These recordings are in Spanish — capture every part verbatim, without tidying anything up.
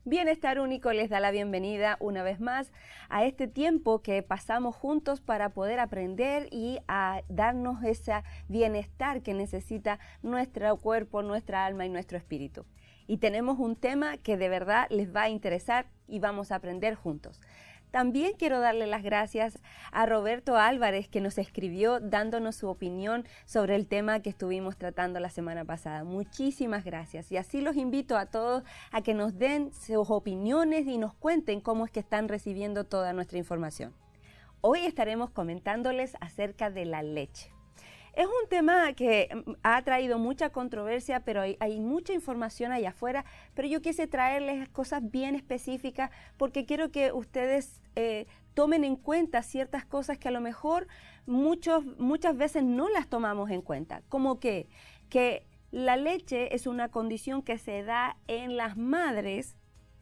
Bienestar Único les da la bienvenida una vez más a este tiempo que pasamos juntos para poder aprender y a darnos ese bienestar que necesita nuestro cuerpo, nuestra alma y nuestro espíritu. Y tenemos un tema que de verdad les va a interesar y vamos a aprender juntos. También quiero darle las gracias a Roberto Álvarez, que nos escribió dándonos su opinión sobre el tema que estuvimos tratando la semana pasada. Muchísimas gracias. Y así los invito a todos a que nos den sus opiniones y nos cuenten cómo es que están recibiendo toda nuestra información. Hoy estaremos comentándoles acerca de la leche. Es un tema que ha traído mucha controversia, pero hay, hay mucha información allá afuera, pero yo quise traerles cosas bien específicas porque quiero que ustedes eh, tomen en cuenta ciertas cosas que a lo mejor muchos, muchas veces no las tomamos en cuenta, como que, que la leche es una condición que se da en las madres.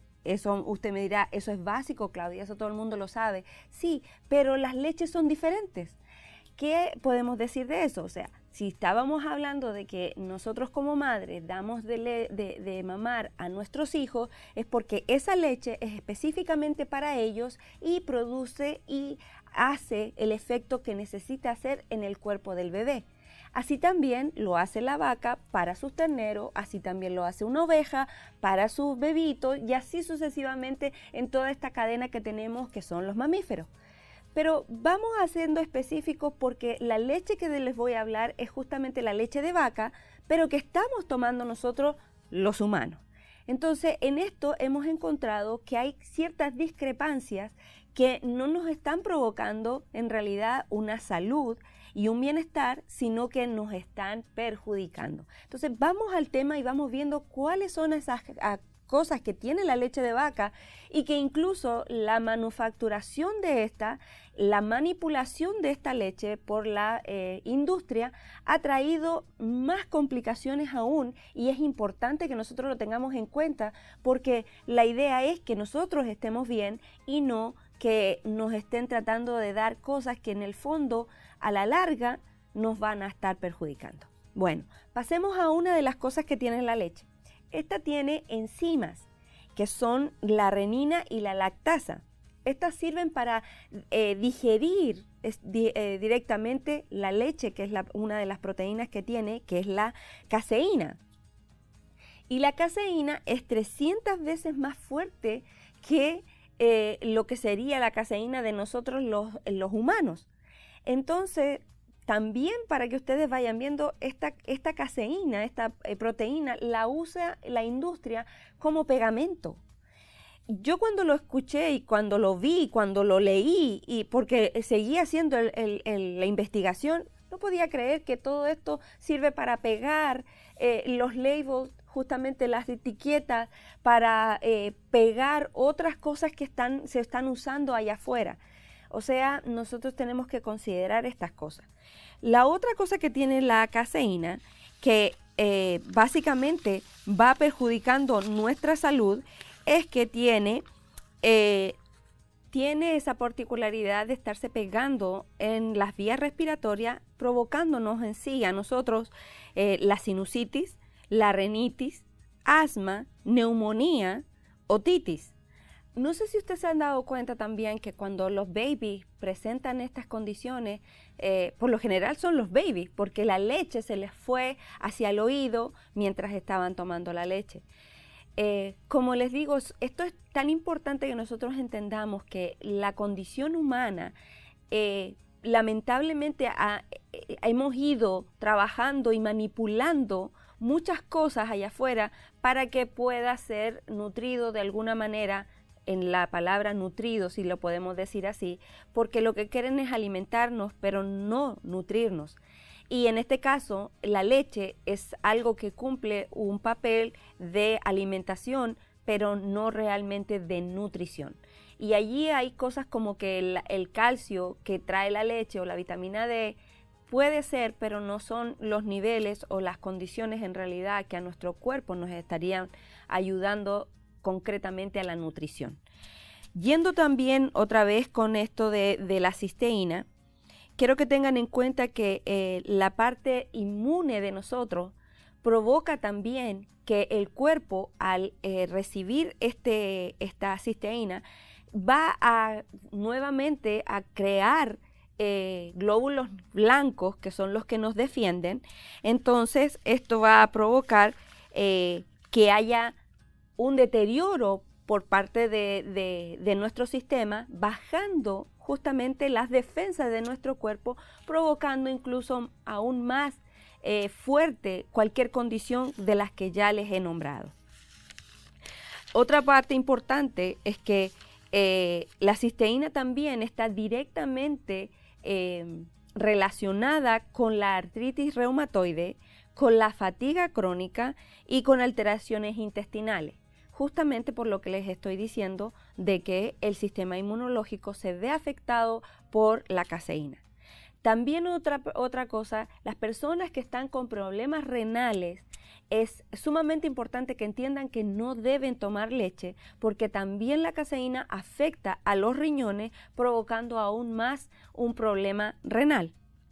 Eso usted me dirá, eso es básico, Claudia, eso todo el mundo lo sabe. Sí, pero las leches son diferentes. ¿Qué podemos decir de eso? O sea, si estábamos hablando de que nosotros como madres damos de, le, de, de mamar a nuestros hijos, es porque esa leche es específicamente para ellos y produce y hace el efecto que necesita hacer en el cuerpo del bebé. Así también lo hace la vaca para sus terneros, así también lo hace una oveja para sus bebitos y así sucesivamente en toda esta cadena que tenemos que son los mamíferos. Pero vamos haciendo específicos porque la leche que les voy a hablar es justamente la leche de vaca, pero que estamos tomando nosotros los humanos. Entonces, en esto hemos encontrado que hay ciertas discrepancias que no nos están provocando en realidad una salud y un bienestar, sino que nos están perjudicando. Entonces, vamos al tema y vamos viendo cuáles son esas cosas que tiene la leche de vaca y que incluso la manufacturación de esta, la manipulación de esta leche por la eh, industria ha traído más complicaciones aún y es importante que nosotros lo tengamos en cuenta porque la idea es que nosotros estemos bien y no que nos estén tratando de dar cosas que en el fondo a la larga nos van a estar perjudicando. Bueno, pasemos a una de las cosas que tiene la leche. Esta tiene enzimas, que son la renina y la lactasa. Estas sirven para eh, digerir es, di, eh, directamente la leche, que es la, una de las proteínas que tiene, que es la caseína. Y la caseína es trescientas veces más fuerte que eh, lo que sería la caseína de nosotros los, los humanos. Entonces, también para que ustedes vayan viendo, esta, esta caseína, esta eh, proteína, la usa la industria como pegamento. Yo cuando lo escuché y cuando lo vi, cuando lo leí, y porque seguía haciendo el, el, el, la investigación, no podía creer que todo esto sirve para pegar eh, los labels, justamente las etiquetas, para eh, pegar otras cosas que están, se están usando allá afuera. O sea, nosotros tenemos que considerar estas cosas. La otra cosa que tiene la caseína, que eh, básicamente va perjudicando nuestra salud, es que tiene, eh, tiene esa particularidad de estarse pegando en las vías respiratorias, provocándonos en sí a nosotros eh, la sinusitis, la rinitis, asma, neumonía, otitis. No sé si ustedes se han dado cuenta también que cuando los babies presentan estas condiciones, eh, por lo general son los babies, porque la leche se les fue hacia el oído mientras estaban tomando la leche. Eh, como les digo, esto es tan importante que nosotros entendamos que la condición humana, eh, lamentablemente ha, eh, hemos ido trabajando y manipulando muchas cosas allá afuera para que pueda ser nutrido de alguna manera, en la palabra nutrido, si lo podemos decir así, porque lo que quieren es alimentarnos, pero no nutrirnos. Y en este caso, la leche es algo que cumple un papel de alimentación, pero no realmente de nutrición. Y allí hay cosas como que el, el calcio que trae la leche o la vitamina D puede ser, pero no son los niveles o las condiciones en realidad que a nuestro cuerpo nos estarían ayudando concretamente a la nutrición. Yendo también otra vez con esto de, de la cisteína, quiero que tengan en cuenta que eh, la parte inmune de nosotros provoca también que el cuerpo, al eh, recibir este, esta cisteína, va a nuevamente a crear eh, glóbulos blancos, que son los que nos defienden. Entonces esto va a provocar eh, que haya un deterioro por parte de, de, de nuestro sistema, bajando justamente las defensas de nuestro cuerpo, provocando incluso aún más eh, fuerte cualquier condición de las que ya les he nombrado. Otra parte importante es que eh, la cisteína también está directamente eh, relacionada con la artritis reumatoide, con la fatiga crónica y con alteraciones intestinales, justamente por lo que les estoy diciendo de que el sistema inmunológico se ve afectado por la caseína. También otra, otra cosa, las personas que están con problemas renales, es sumamente importante que entiendan que no deben tomar leche, porque también la caseína afecta a los riñones, provocando aún más un problema renal.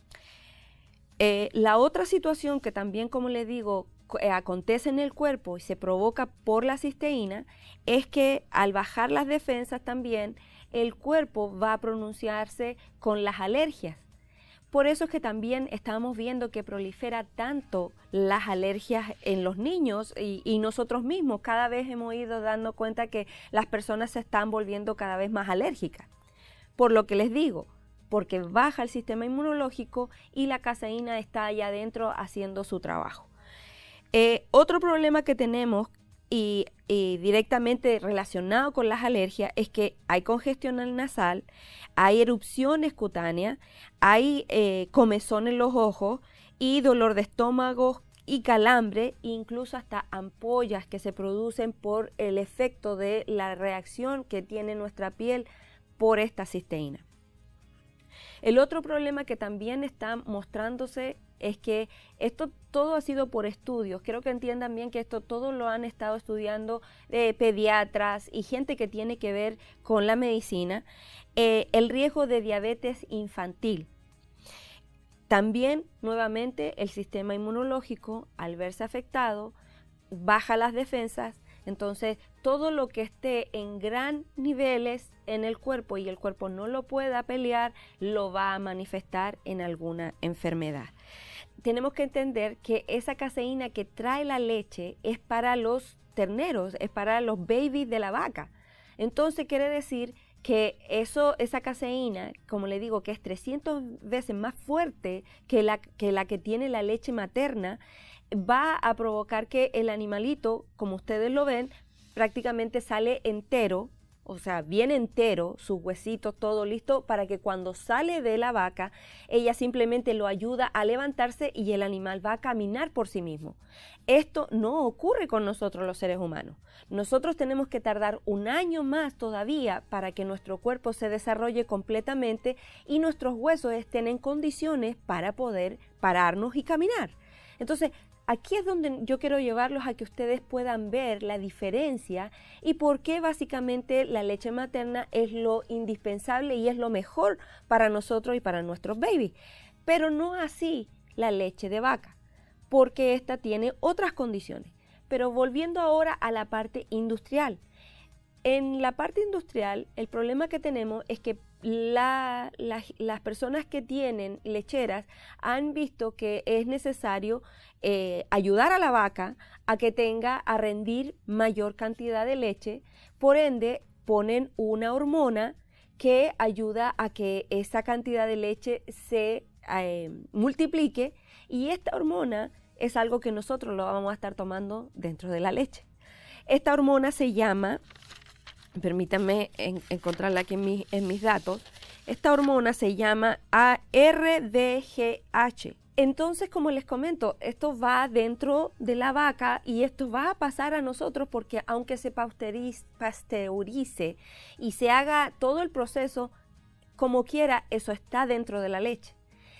Eh, la otra situación que también, como les digo, eh, acontece en el cuerpo y se provoca por la cisteína, es que al bajar las defensas también, el cuerpo va a pronunciarse con las alergias. Por eso es que también estamos viendo que prolifera tanto las alergias en los niños y, y nosotros mismos cada vez hemos ido dando cuenta que las personas se están volviendo cada vez más alérgicas. Por lo que les digo, porque baja el sistema inmunológico y la caseína está allá adentro haciendo su trabajo. Eh, otro problema que tenemos y, y directamente relacionado con las alergias es que hay congestión nasal, hay erupciones cutáneas, hay eh, comezón en los ojos y dolor de estómago y calambre, incluso hasta ampollas que se producen por el efecto de la reacción que tiene nuestra piel por esta cisteína. El otro problema que también está mostrándose es que esto todo ha sido por estudios. Quiero que entiendan bien que esto todo lo han estado estudiando eh, pediatras y gente que tiene que ver con la medicina. Eh, el riesgo de diabetes infantil. También, nuevamente, el sistema inmunológico, al verse afectado, baja las defensas. Entonces, todo lo que esté en gran niveles en el cuerpo y el cuerpo no lo pueda pelear, lo va a manifestar en alguna enfermedad. Tenemos que entender que esa caseína que trae la leche es para los terneros, es para los babies de la vaca. Entonces, quiere decir que eso, esa caseína, como le digo, que es trescientas veces más fuerte que la, que la que tiene la leche materna, va a provocar que el animalito, como ustedes lo ven, prácticamente sale entero, o sea, bien entero, sus huesitos, todo listo, para que cuando sale de la vaca, ella simplemente lo ayuda a levantarse y el animal va a caminar por sí mismo. Esto no ocurre con nosotros los seres humanos. Nosotros tenemos que tardar un año más todavía para que nuestro cuerpo se desarrolle completamente y nuestros huesos estén en condiciones para poder pararnos y caminar. Entonces, aquí es donde yo quiero llevarlos a que ustedes puedan ver la diferencia y por qué básicamente la leche materna es lo indispensable y es lo mejor para nosotros y para nuestros babies. Pero no así la leche de vaca, porque esta tiene otras condiciones. Pero volviendo ahora a la parte industrial. En la parte industrial, el problema que tenemos es que la, la, las personas que tienen lecheras han visto que es necesario eh, ayudar a la vaca a que tenga a rendir mayor cantidad de leche. Por ende, ponen una hormona que ayuda a que esa cantidad de leche se eh, multiplique, y esta hormona es algo que nosotros lo vamos a estar tomando dentro de la leche. Esta hormona se llama... Permítanme en, encontrarla aquí en, mi, en mis datos. Esta hormona se llama A R D G H. Entonces, como les comento, esto va dentro de la vaca y esto va a pasar a nosotros porque aunque se pasteurice, pasteurice y se haga todo el proceso, como quiera, eso está dentro de la leche.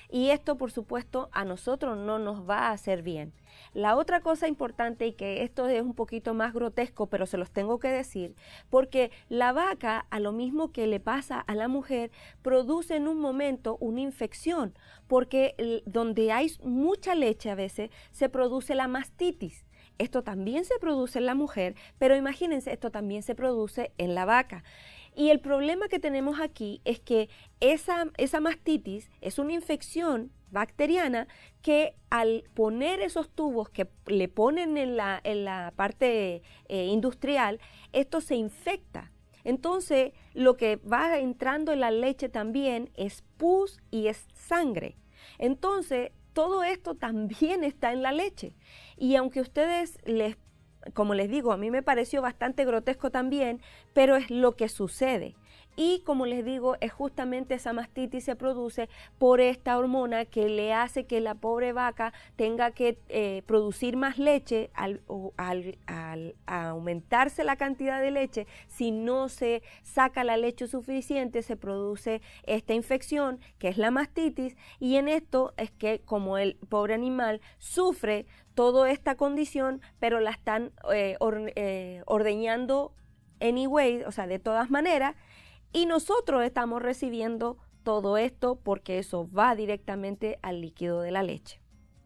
y esto por supuesto a nosotros no nos va a hacer bien. La otra cosa importante, y que esto es un poquito más grotesco, pero se los tengo que decir, porque la vaca, a lo mismo que le pasa a la mujer, produce en un momento una infección, porque donde hay mucha leche a veces se produce la mastitis. Esto también se produce en la mujer, pero imagínense, esto también se produce en la vaca. Y el problema que tenemos aquí es que esa, esa mastitis es una infección bacteriana que al poner esos tubos que le ponen en la, en la parte eh, industrial, esto se infecta. Entonces, lo que va entrando en la leche también es pus y es sangre. Entonces, todo esto también está en la leche. Y aunque ustedes les, como les digo, a mí me pareció bastante grotesco también, pero es lo que sucede. Y como les digo, es justamente esa mastitis se produce por esta hormona que le hace que la pobre vaca tenga que eh, producir más leche. Al, al, al aumentarse la cantidad de leche, si no se saca la leche suficiente, se produce esta infección que es la mastitis, y en esto es que como el pobre animal sufre toda esta condición, pero la están eh, or, eh, ordeñando anyway, o sea, de todas maneras. Y nosotros estamos recibiendo todo esto porque eso va directamente al líquido de la leche.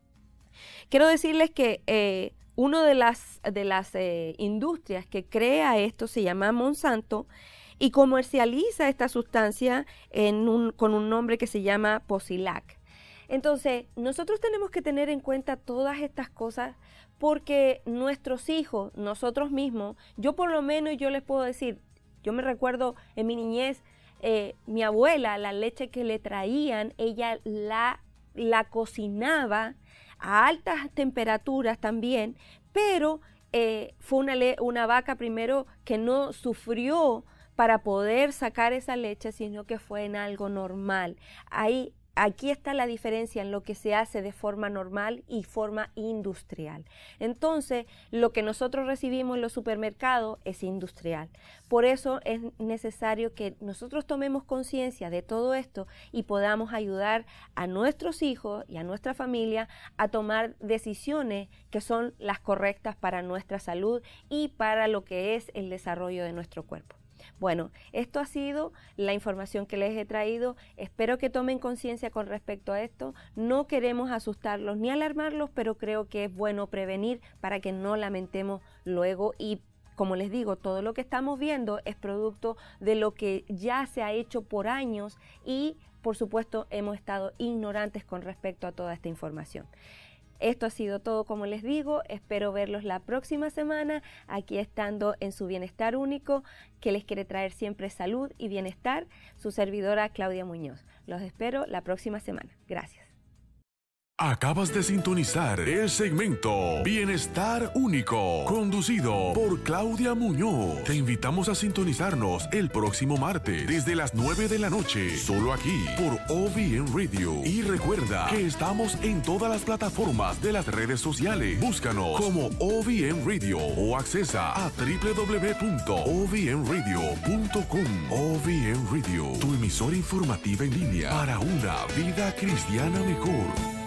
Quiero decirles que eh, una de las, de las eh, industrias que crea esto se llama Monsanto y comercializa esta sustancia en un, con un nombre que se llama Posilac. Entonces, nosotros tenemos que tener en cuenta todas estas cosas porque nuestros hijos, nosotros mismos, yo por lo menos yo les puedo decir, yo me recuerdo en mi niñez, eh, mi abuela, la leche que le traían, ella la, la cocinaba a altas temperaturas también, pero eh, fue una, una vaca primero que no sufrió para poder sacar esa leche, sino que fue en algo normal. Ahí Aquí está la diferencia en lo que se hace de forma normal y forma industrial. Entonces, lo que nosotros recibimos en los supermercados es industrial. Por eso es necesario que nosotros tomemos conciencia de todo esto y podamos ayudar a nuestros hijos y a nuestra familia a tomar decisiones que son las correctas para nuestra salud y para lo que es el desarrollo de nuestro cuerpo. Bueno, esto ha sido la información que les he traído. Espero que tomen conciencia con respecto a esto. No queremos asustarlos ni alarmarlos, pero creo que es bueno prevenir para que no lamentemos luego. Y como les digo, todo lo que estamos viendo es producto de lo que ya se ha hecho por años y, por supuesto, hemos estado ignorantes con respecto a toda esta información. Esto ha sido todo, como les digo, espero verlos la próxima semana, aquí estando en su Bienestar Único, que les quiere traer siempre salud y bienestar, su servidora Claudia Muñoz. Los espero la próxima semana. Gracias. Acabas de sintonizar el segmento Bienestar Único, conducido por Claudia Muñoz. Te invitamos a sintonizarnos el próximo martes desde las nueve de la noche, solo aquí por O V N Radio. Y recuerda que estamos en todas las plataformas de las redes sociales. Búscanos como O V N Radio o accesa a w w w punto o v n radio punto com. O V N Radio, tu emisora informativa en línea para una vida cristiana mejor.